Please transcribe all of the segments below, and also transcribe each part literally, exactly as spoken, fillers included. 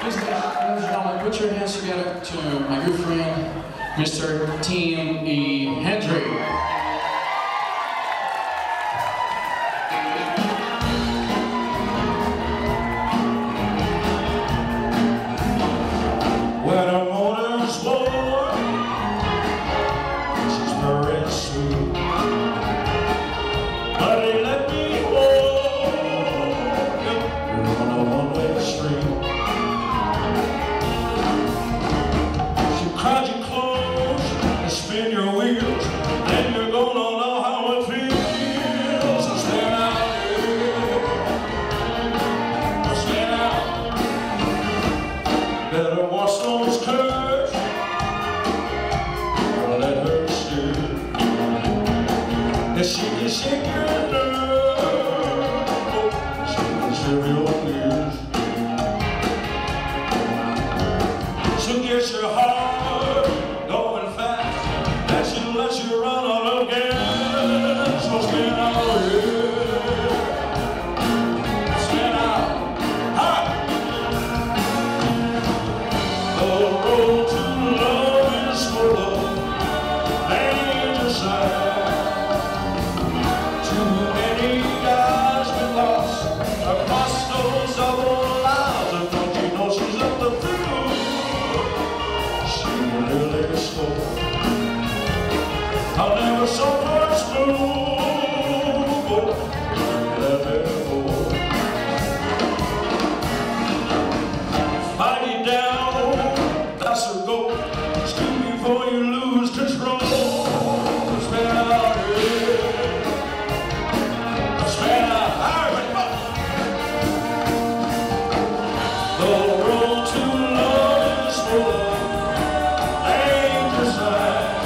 Ladies and gentlemen, put your hands together to my good friend, Mister Team E. Hendry. When a motor's low, she's very sweet, but they let me walk on a one-way street. She cried you close and spin your wheels, then you're gonna know how it feels. So stand out here, stand out. Better watch those curves, or let her steer. If she can shake your nerve, she can share your fears. She'll get your heart going fast, and she'll let you run out of gas. So stand out here, stand out, high. The road to love is full of danger signs. Too many guys been lost across those double lines, and don't you know she's up the field? She really scored. I'll never so much smooth, but let her go. Fight it down, that's her goal. Scoot before you lose control. Spin out here, spin out higher. The road to love is full of danger signs.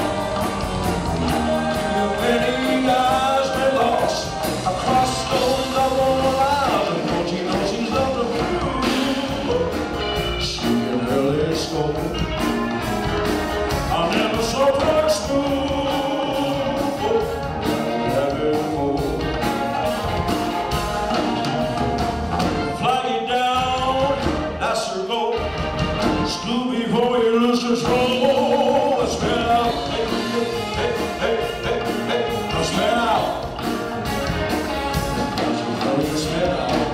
Too many guys been lost across those double lines, and don't you know she's up the field? She can really score. I'm never so much smooth, never more. Flag it down, that's her goal. Scoot before you lose control. Let's spin out, hey, hey, hey, hey, hey, hey. Let's spin out. Let's spin out.